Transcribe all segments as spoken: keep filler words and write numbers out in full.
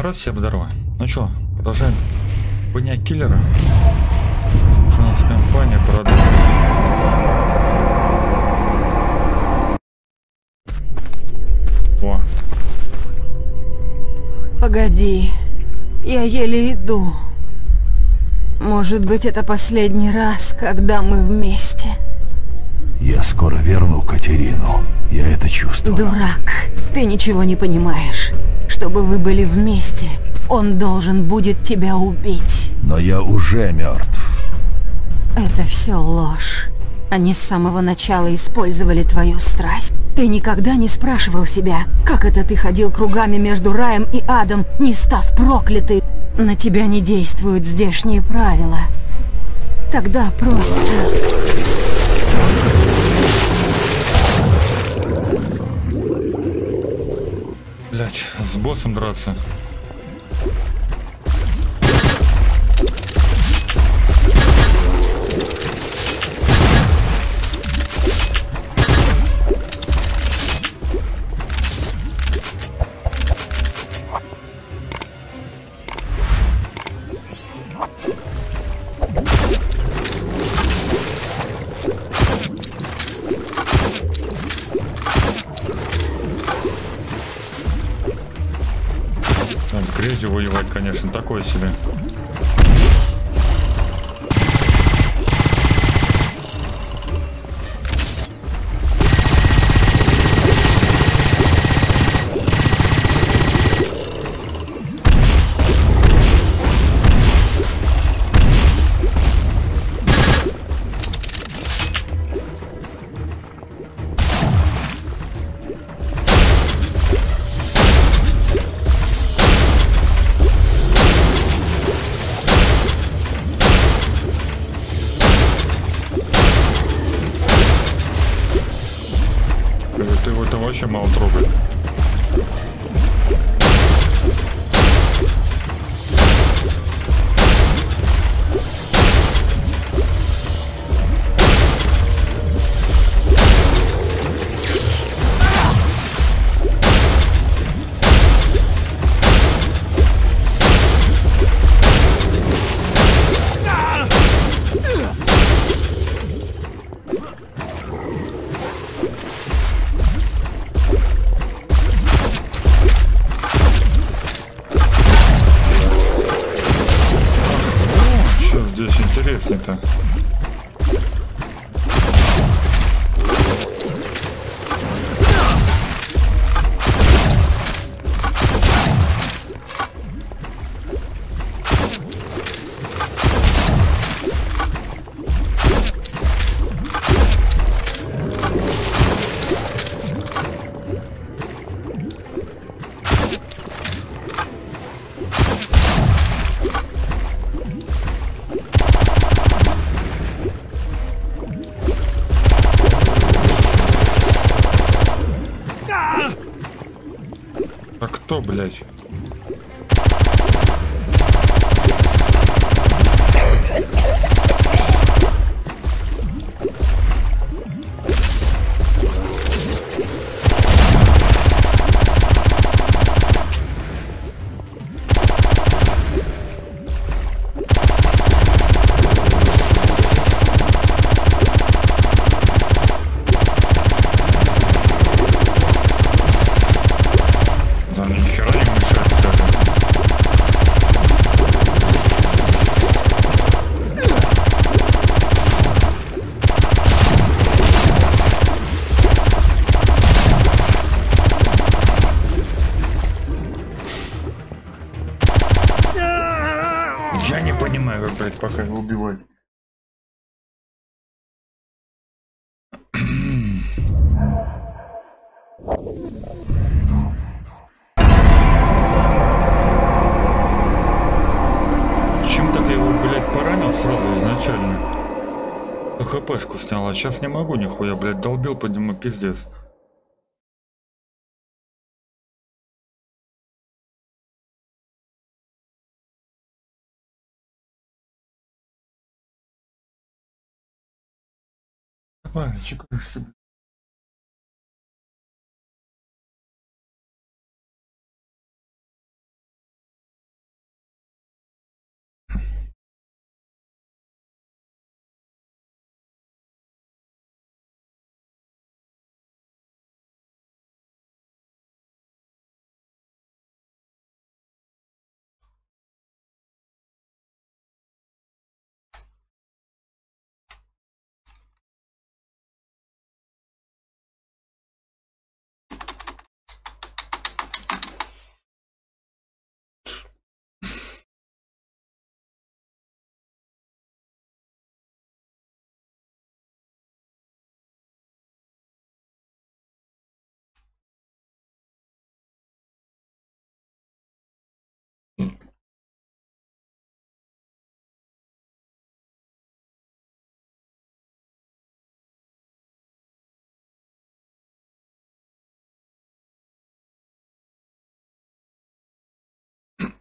раз, всем здорово. Ну что, продолжаем гонять киллера. У нас компания продолжит. О. Погоди, я еле иду. Может быть, это последний раз, когда мы вместе. Я скоро верну Катерину. Я это чувствую. Дурак, ты ничего не понимаешь. Чтобы вы были вместе, он должен будет тебя убить. Но я уже мертв. Это все ложь. Они с самого начала использовали твою страсть. Ты никогда не спрашивал себя, как это ты ходил кругами между раем и адом, не став проклятым. На тебя не действуют здешние правила. Тогда просто... Блять, с боссом драться. С грязью воевать, конечно, такое себе. Ты его там вообще мало трогает. Здесь интересно-то. А кто, блядь? Да нихера не мешает даже. Я не понимаю, как, блядь, пока его убивать. Чем так я его, блядь, поранил сразу изначально? ХПшку снял, а сейчас не могу нихуя, блядь, долбил по нему пиздец. Давай, чекаешься.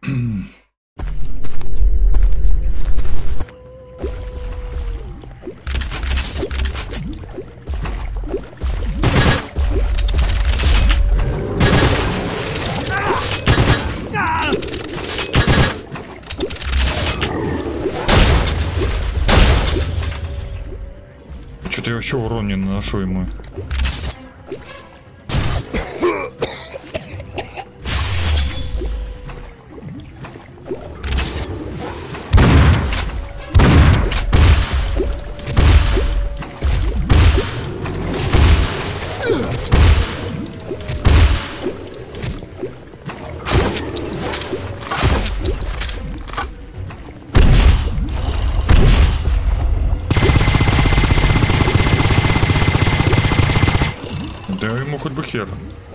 Что-то я вообще урон не наношу ему. Да ему хоть бы хер.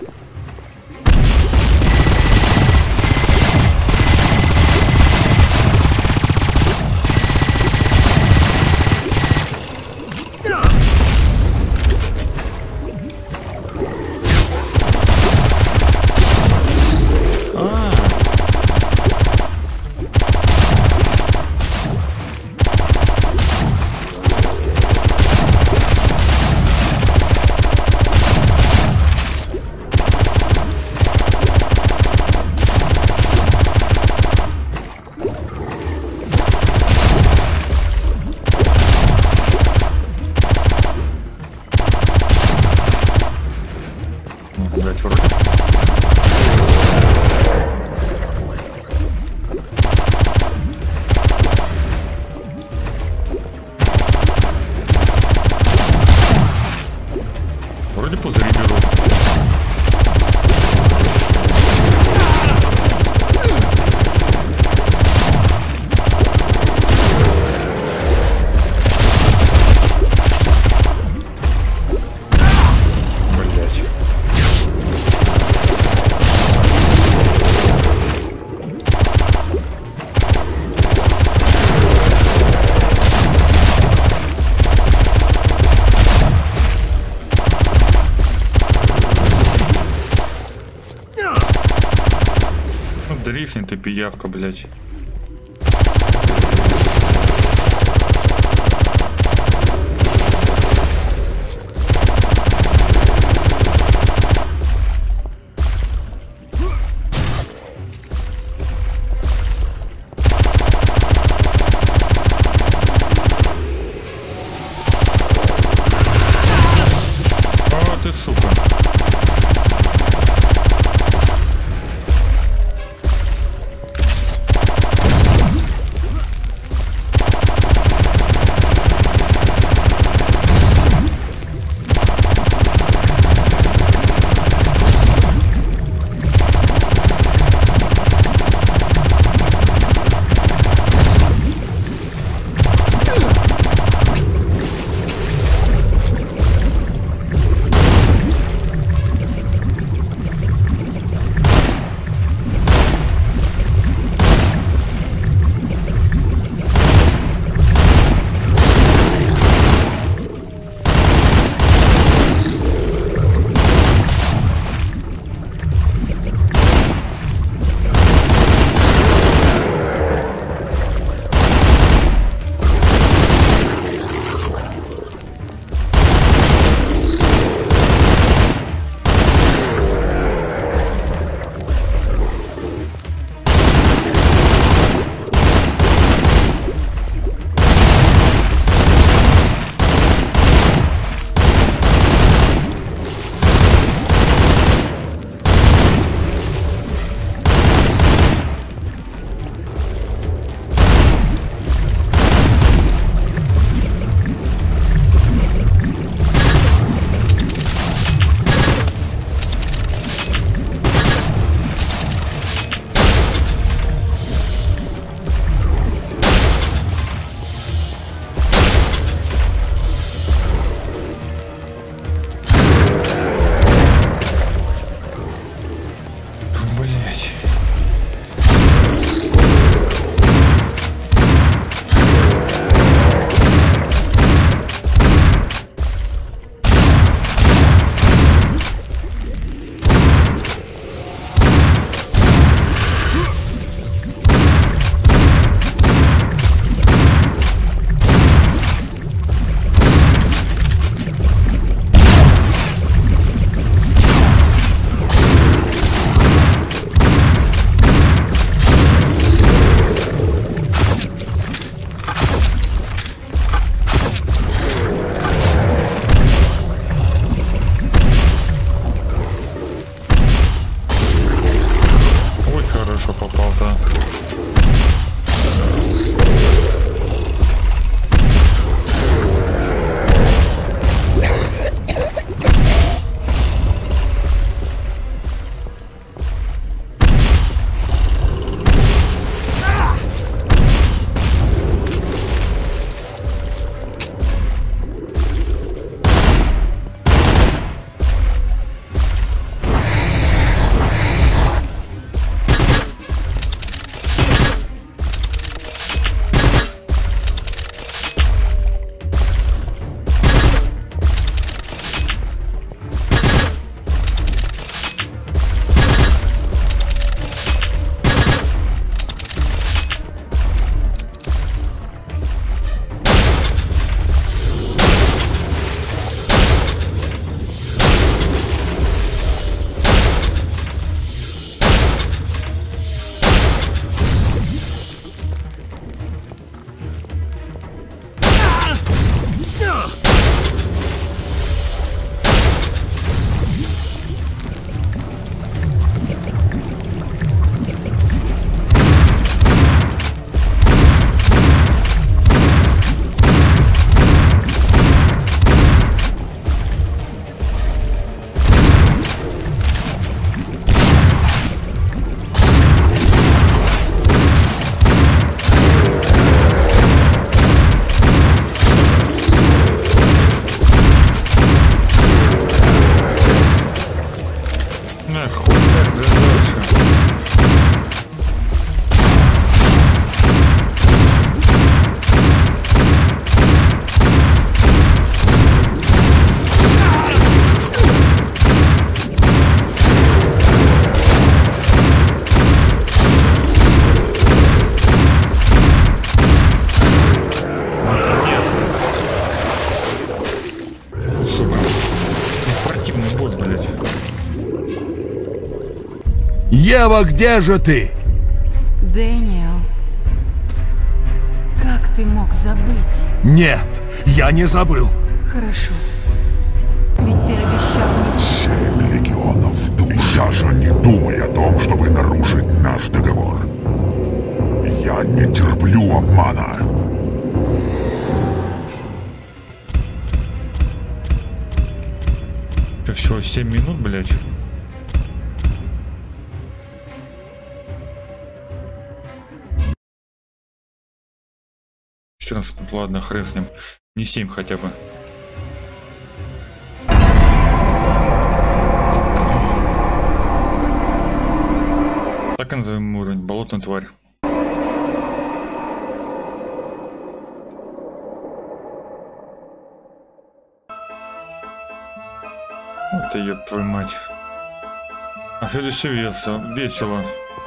Блять, вроде. Вроде пузыри беру. Дрифни ты, пиявка, блядь. О, ты сука. Ева, где же ты? Дэниел, как ты мог забыть? Нет, я не забыл. Хорошо. Ведь ты обещал мне... Семь легионов. И даже не думай о том, чтобы нарушить наш договор. Я не терплю обмана. Это всего семь минут, блядь. четырнадцать минут, ладно, хрен с ним. Не семь хотя бы. Так и назовем уровень. Болотная тварь. Вот ты, ёб твою мать. А следующее весело. Весело.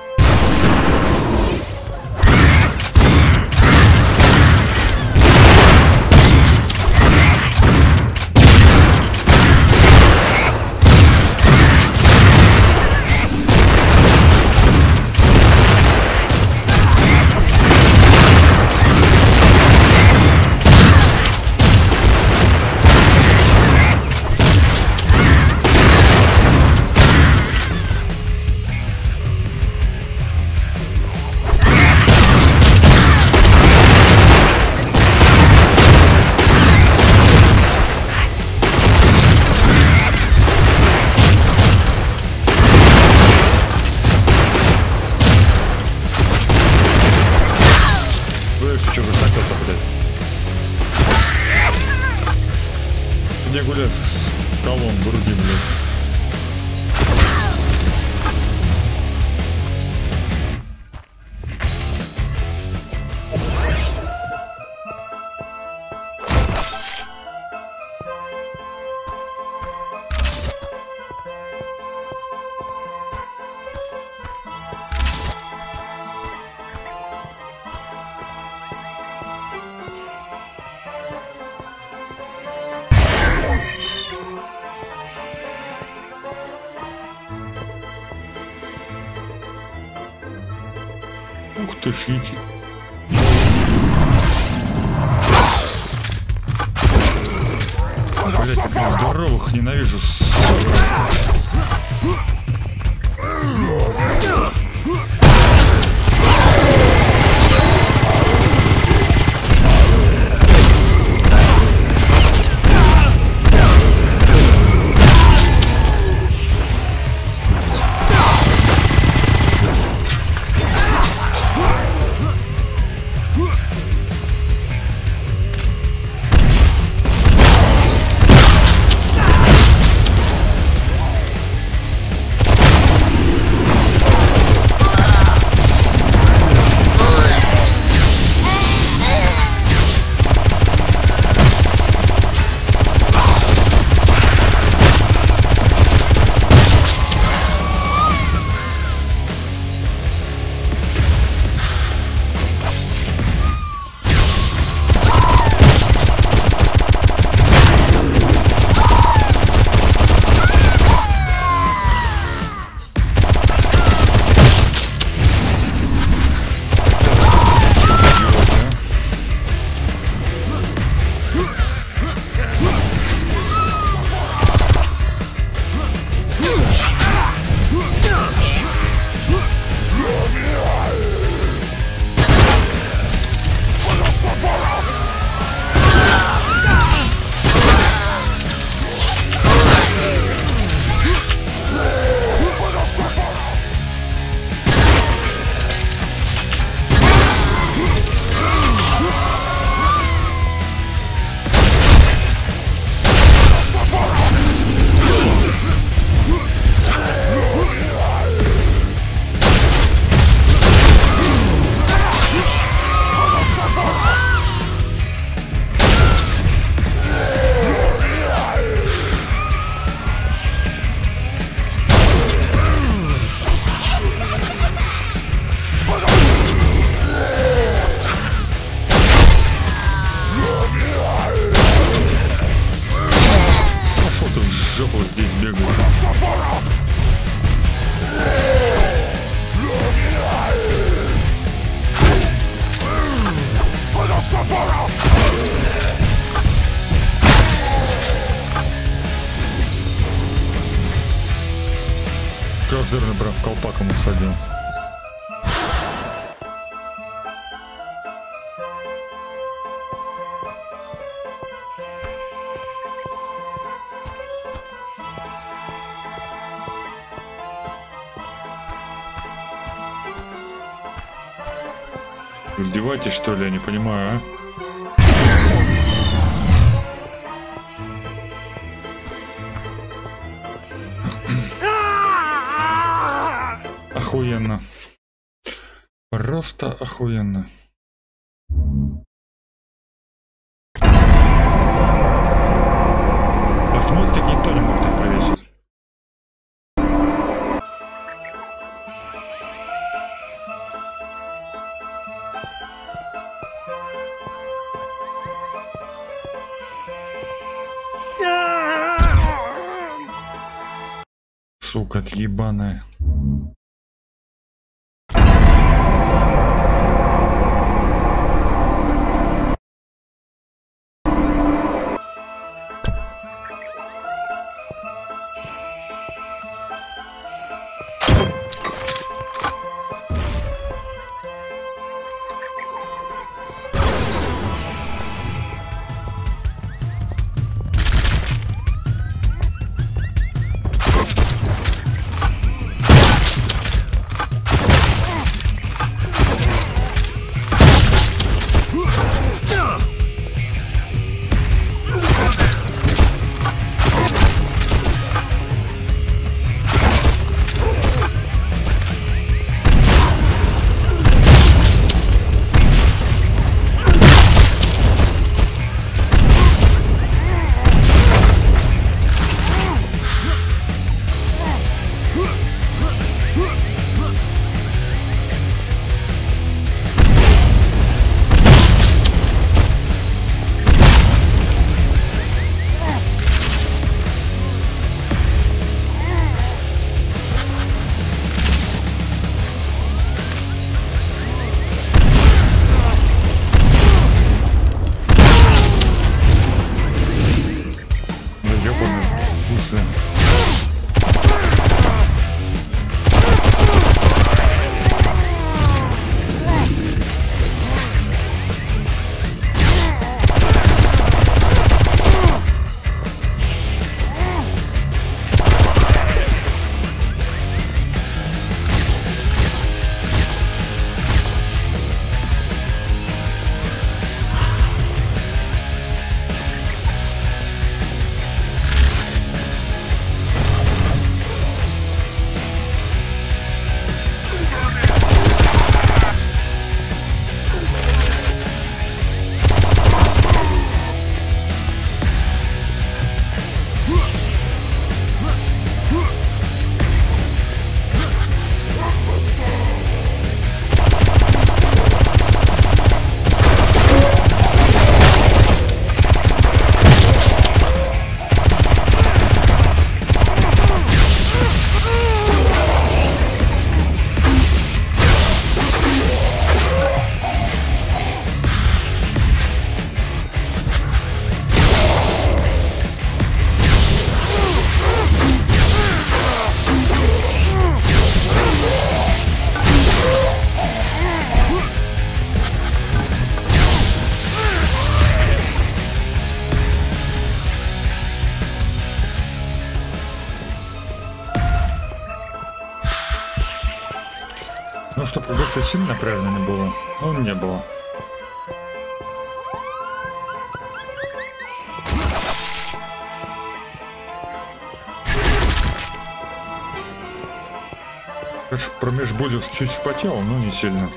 Что за сакета, блядь? Где гулять с колом в груди, блядь? Ух ты, шики. Блять, как здоровых ненавижу, сука. Жопу здесь бегаю. Козырный брат в колпак ему садил. Издеваетесь, что ли? Я не понимаю, а? Охуенно. Просто охуенно. А в мостик никто не мог так повесить. Сука ебаная. Ну, чтобы как-то сильно напряжно не было, ну, не было. Конечно, промеж будет чуть вспотел, но не сильно.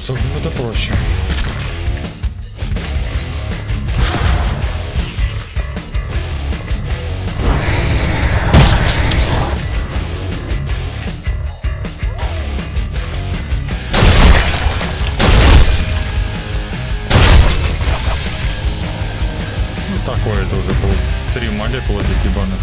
с огнем это проще. Ну такое это уже было три молекулы этих ебаных.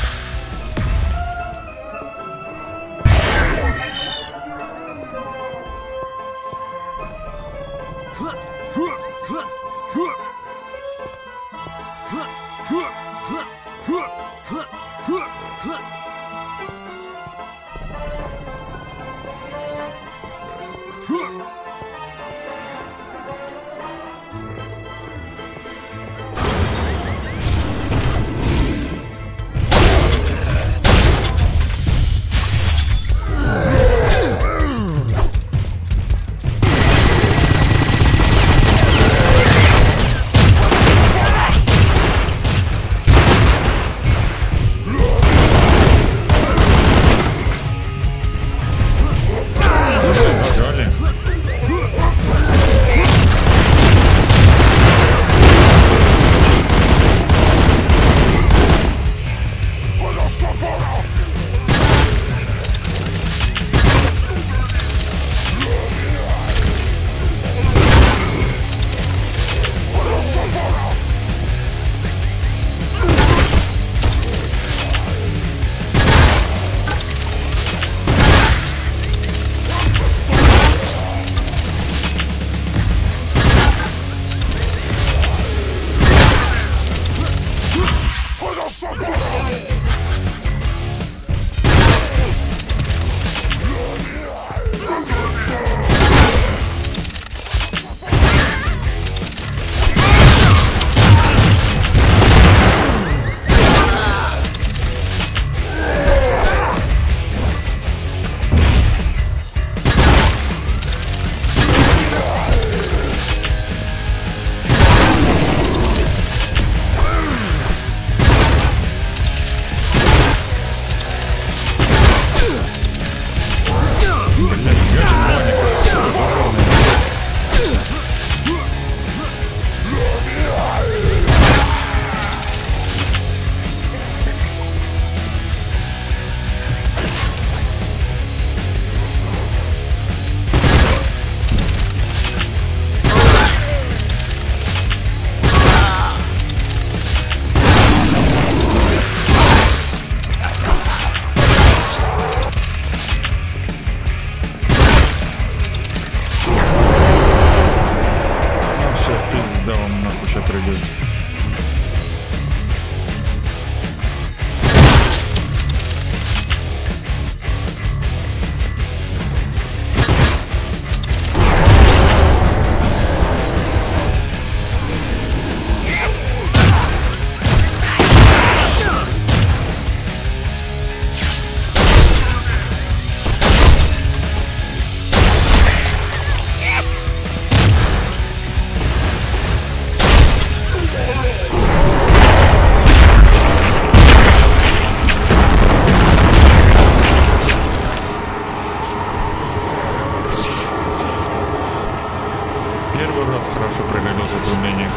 Хорошо пригодился это умение.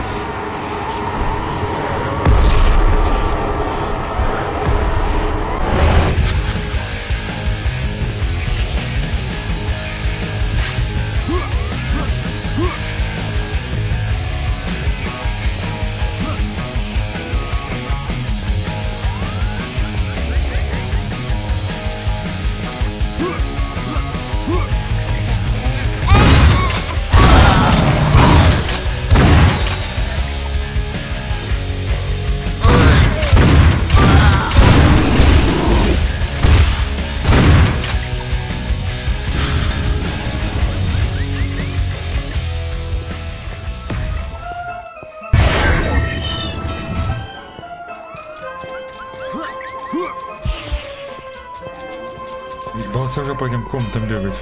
Ебался уже по этим комнатам бегать.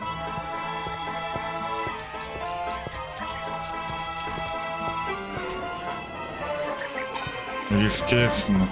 Естественно.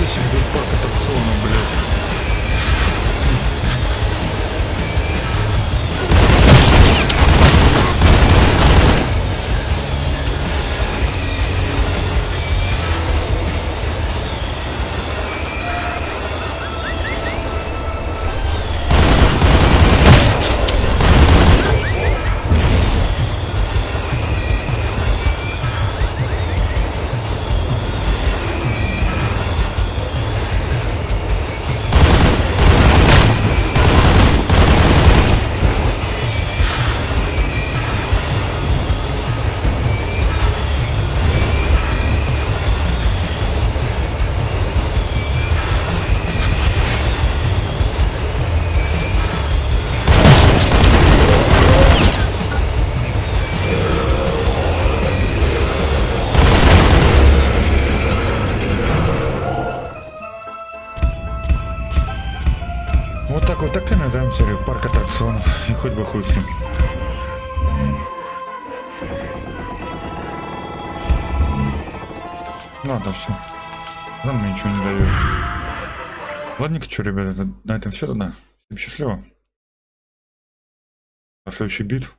себе тут парк аттракционов, блядь. Вот так вот так и назовем серию парк аттракционов. И хоть бы хуй с ним. Ладно, все. Нам мне ничего не дает. Ладненько, что, ребята, на этом все, да? Всем счастливо. До следующих битв.